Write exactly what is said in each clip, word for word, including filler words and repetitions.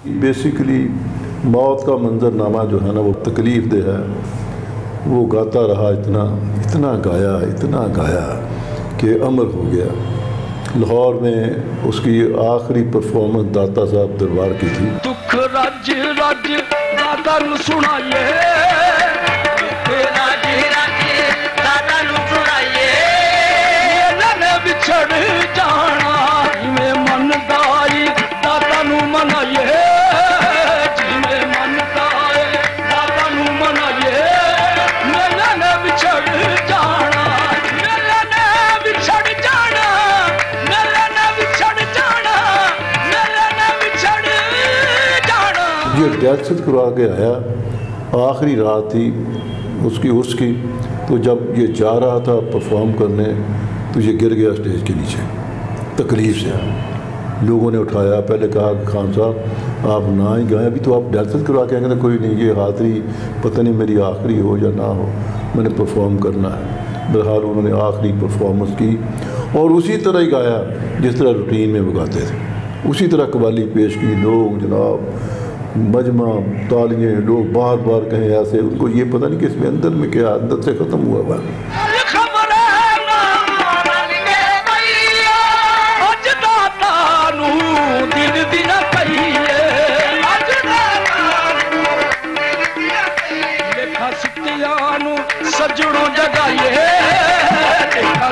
Basically موت کا منظرنامہ جو ہے نا وہ تکلیف دہ ہے. وہ گاتا رہا، اتنا اتنا گایا اتنا گایا کہ امر ہو گیا. لاہور میں اس کی آخری پرفارمنس داتا صاحب دربار کی تھی. دکھ رج رج داتا نو سنائیے، دکھ رج رج داتا نو سنائیے، لن بچھڑ جانا میں من دائی داتا نو منائیے، جی من دائی داتا نو منائیے، لن بچھڑ جانا لن بچھڑ جانا لن بچھڑ جانا لن بچھڑ جانا. یہ ڈیتھ سے کروا کے آیا، آخری رات تھی اس کی عرس کی. تو جب یہ جا رہا تھا پرفارم کرنے تو یہ گر گیا اسٹیج کے نیچے تکلیف سے. لوگوں نے اٹھایا، پہلے کہا کہ خان صاحب آپ نہ ہی گئے، ابھی تو آپ ڈیتھ سے کروا کے آئیں گے. کوئی نہیں، یہ حاضری پتہ نہیں میری آخری ہو یا نہ ہو، میں نے پرفارم کرنا ہے. بہرحال انہوں نے آخری پرفارمنس کی اور اسی طرح ہی گایا جس طرح روٹین میں وہ گاتے تھے. اسی طرح قوالی پیش کی. لوگ جناب مجمع تالیاں، لوگ بار بار کہیں ایسے. ان کو یہ پتہ نہیں کہ اس میں اندر میں کیا اندر سے ختم ہوا ہوا ہے. سجڑوں جگائیے دیکھا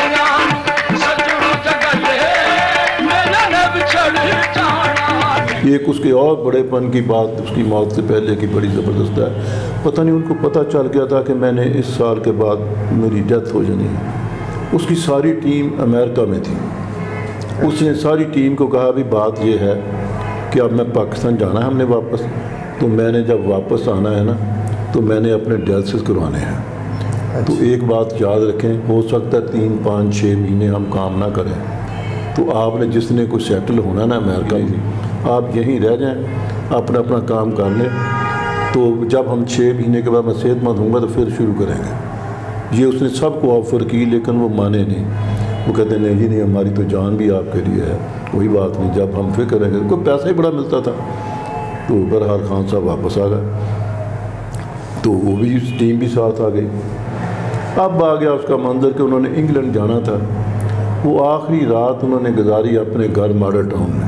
سجڑوں سجڑوں جگائیے میں نہ بچھڑ جانا. ایک اس کے اور بڑے پن کی بات اس کی موت سے پہلے کی بڑی زبردست ہے. پتہ نہیں ان کو پتہ چل گیا تھا کہ میں نے اس سال کے بعد میری ڈیتھ ہو جانی ہے. اس کی ساری ٹیم امریکہ میں تھی. اس نے ساری ٹیم کو کہا بھی بات یہ ہے کہ اب میں پاکستان جانا ہے ہم نے واپس. تو میں نے جب واپس آنا ہے نا تو میں نے اپنے ڈیلسس کروانے ہیں. تو ایک بات یاد رکھیں، ہو سکتا ہے تین پانچ چھ مہینے ہم کام نہ کریں. تو آپ نے جس نے کوئی سیٹل ہونا نا امریکہ میں، آپ یہیں رہ جائیں اپنا اپنا کام کر لیں. تو جب ہم چھ مہینے کے بعد میں صحت مند ہوں گا تو پھر شروع کریں گے. یہ اس نے سب کو آفر کی لیکن وہ مانے نہیں. وہ کہتے ہیں نہیں جی نہیں، ہماری تو جان بھی آپ کے لیے ہے. کوئی بات نہیں، جب ہم فکر کریں گے. کوئی پیسہ ہی بڑا ملتا تھا. تو بہرحال خان صاحب واپس آ گئے. تو وہ بھی ٹیم بھی ساتھ آ گئی. اب آ گیا اس کا منظر کہ انہوں نے انگلینڈ جانا تھا. وہ آخری رات انہوں نے گزاری اپنے گھر ماڈل ٹاؤن میں.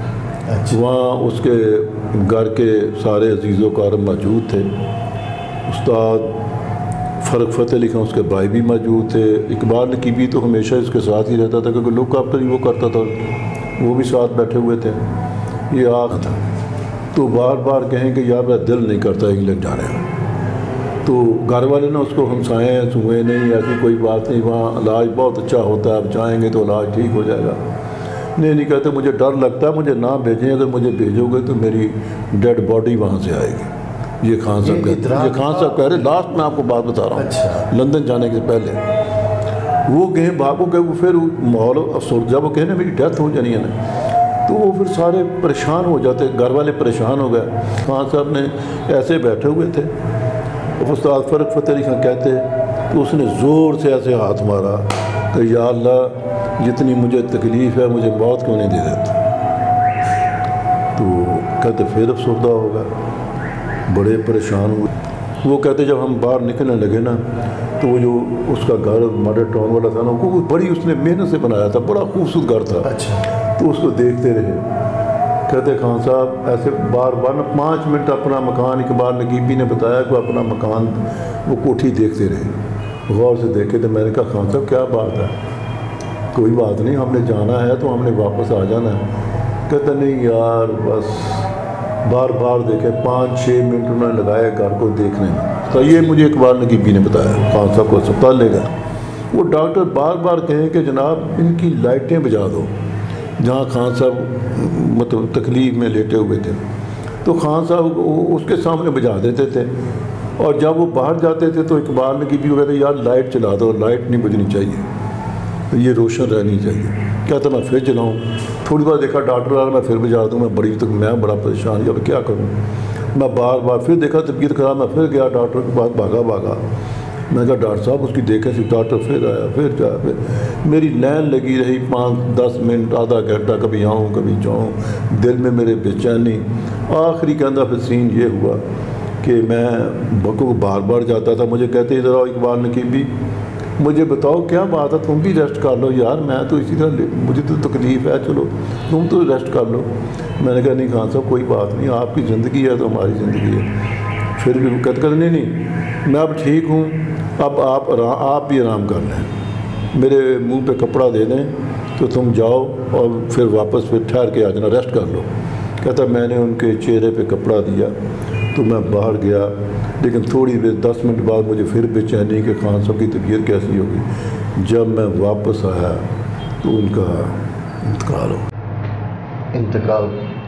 وہاں اس کے گھر کے سارے عزیز و کارم موجود تھے. استاد فرق فتح علی خان اس کے بھائی بھی موجود تھے. اقبال نقیبی تو ہمیشہ اس کے ساتھ ہی رہتا تھا کیونکہ لک آفٹر ہی وہ کرتا تھا، وہ بھی ساتھ بیٹھے ہوئے تھے. یہ آخ تھا. تو بار بار کہیں کہ یار میرا دل نہیں کرتا انگلینڈ جانے میں. تو گھر والے نے اس کو ہمسائے سوئے نہیں، ایسی کوئی بات نہیں، وہاں علاج بہت اچھا ہوتا ہے، آپ جائیں گے تو علاج ٹھیک ہو جائے گا. نہیں نہیں کہتے مجھے ڈر لگتا ہے، مجھے نہ بھیجیں، اگر مجھے بھیجو گے تو میری ڈیڈ باڈی وہاں سے آئے گی. یہ خان صاحب کہتے ہیں، یہ خان صاحب کہہ رہے لاسٹ میں آپ کو بات بتا رہا ہوں لندن جانے کے پہلے. وہ کہیں بھاگو کہ وہ پھر ماحول افسوس جب وہ کہیں نا میری ڈیتھ ہو جانی ہے نا، تو وہ پھر سارے پریشان ہو جاتے. گھر والے پریشان ہو گئے. خان صاحب نے ایسے بیٹھے ہوئے تھے. استاد فرق فتح علی خان کہتے تو اس نے زور سے ایسے ہاتھ مارا کہ یا اللہ جتنی مجھے تکلیف ہے مجھے موت کیوں نہیں دے دیتا. تو کہتے پھر افسردہ ہوگا، بڑے پریشان ہوئے. وہ کہتے جب ہم باہر نکلنے لگے نا تو وہ جو اس کا گھر ماڈل ٹاؤن والا تھا نا وہ بڑی اس نے محنت سے بنایا تھا، بڑا خوبصورت گھر تھا. تو اس کو دیکھتے رہے. کہتے خان صاحب ایسے بار بار پانچ منٹ اپنا مکان، اقبال نقیبی نے بتایا کہ اپنا مکان وہ کوٹھی دیکھتے رہے. غور سے دیکھے تو میں نے کہا خان صاحب کیا بات ہے؟ کوئی بات نہیں، ہم نے جانا ہے تو ہم نے واپس آ جانا ہے. کہتا نہیں یار بس. بار بار دیکھے، پانچ چھ منٹ انہوں نے لگائے گھر کو دیکھنے میں. تو یہ مجھے اقبال نقیبی نے بتایا. خان صاحب کو اسپتال لے گئے. وہ ڈاکٹر بار بار کہیں کہ جناب ان کی لائٹیں بجھا دو. جہاں خان صاحب مطلب تکلیف میں لیٹے ہوئے تھے تو خان صاحب اس کے سامنے بجھا دیتے تھے. اور جب وہ باہر جاتے تھے تو اقبال نقیبی وہ کہتے یار لائٹ چلا دو، لائٹ نہیں بجھنی چاہیے، یہ روشن رہنی چاہیے. کہتا میں پھر جلاؤں. تھوڑی بار دیکھا ڈاکٹر آ رہا، میں پھر بجھا دوں. میں بڑی تک میں بڑا پریشان ہوں، اب کیا کروں. میں بار بار پھر دیکھا طبیعت خراب، میں پھر گیا ڈاکٹر کے پاس، بھاگا بھاگا. میں کہا ڈاکٹر صاحب اس کی دیکھیں سی. ڈاکٹر پھر آیا، پھر جا پھر میری لائن لگی رہی پانچ دس منٹ آدھا گھنٹہ، کبھی آؤں کبھی جاؤں. دل میں میرے بے چینی. آخری کہندہ پھر سین یہ ہوا کہ میں بکو بار بار جاتا تھا، مجھے کہتے ادھر آؤ اقبال نقیبی، مجھے بتاؤ کیا بات ہے، تم بھی ریسٹ کر لو یار، میں تو اسی طرح مجھے تو تکلیف ہے، چلو تم تو ریسٹ کر لو۔ میں نے کہا نہیں خان صاحب کوئی بات نہیں، آپ کی زندگی ہے تو ہماری زندگی ہے۔ پھر بھی کہتے کہتے نہیں نہیں میں اب ٹھیک ہوں، اب آپ آپ بھی آرام کر لیں، میرے منہ پہ کپڑا دے دیں تو تم جاؤ اور پھر واپس پھر ٹھہر کے آ جانا، ریسٹ کر لو۔ کہتا میں نے ان کے چہرے پہ کپڑا دیا تو میں باہر گیا، لیکن تھوڑی دیر دس منٹ بعد مجھے پھر بے چینی کہ خان صاحب کی طبیعت کیسی ہوگی۔ جب میں واپس آیا تو ان کا انتقال ہو انتقال